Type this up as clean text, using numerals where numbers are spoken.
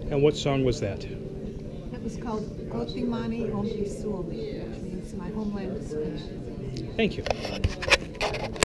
And what song was that? It was called Kotimani Ompi Suomi, which means my homeland is Finnish. Thank you.